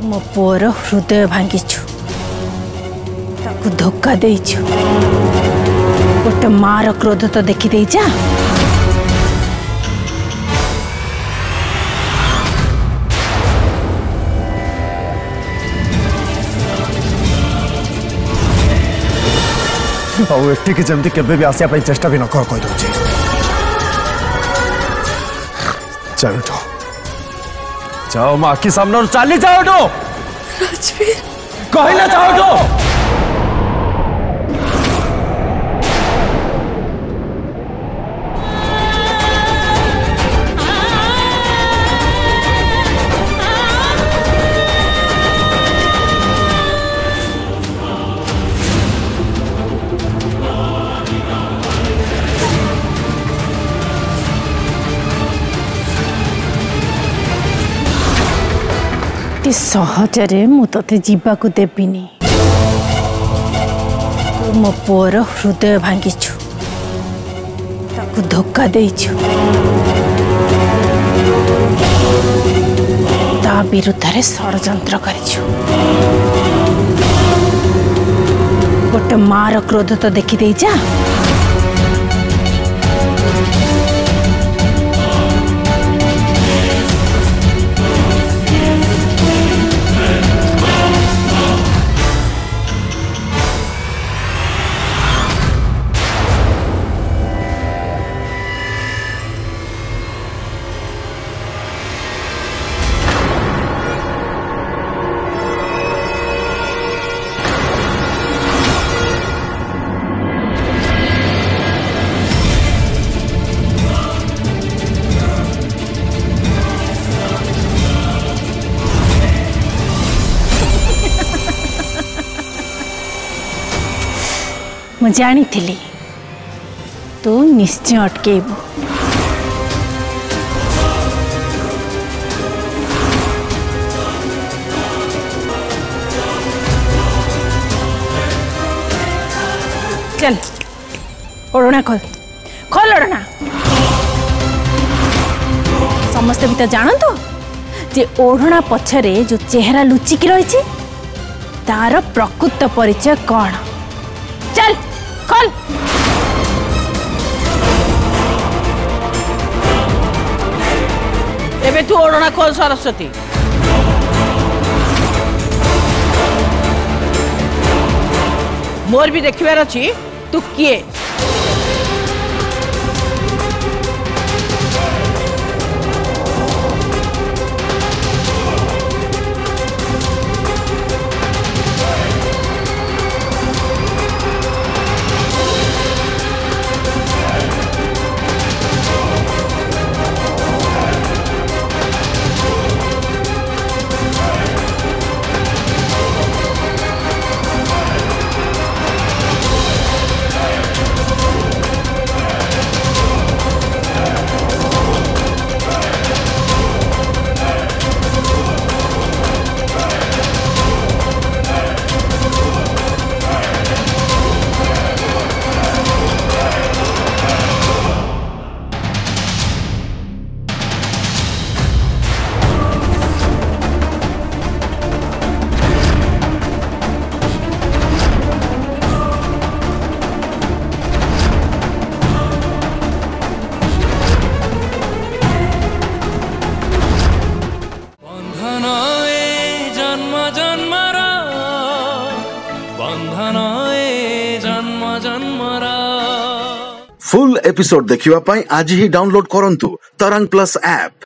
मो पुअर हृदय भांगिछु ताकू धोखा देइछु गोटे मार क्रोध तो देखी दे जा एटिक जमती केबे भी आसिया चेष्टा भी न कर कह दे जाओ माँ आखि सामने चली जाओ राजवीर कहना जाओ सहजरे मु ते जीवाकू देविनी तू मो पुअर हृदय भांगिछु ताकू धोखा देइछु ता विरुद्ध षड़यंत्र करिछु गोटे मार क्रोध तो देखी दे जा मु जानी थी तू निश्चय अटकेबू चल ओढ़ना खोल खोल ओढ़ना समस्ते भी तो जानतु जे ओढ़ना पछरे जो चेहरा लुचिकी रही तार प्रकृत परिचय कौन चल खोल एबे तू ओढ़ना खोल सरस्वती मोर भी देखिबार अछि तू किए फुल एपिसोड देखिवा पाई आज ही डाउनलोड करंतु तरंग प्लस ऐप।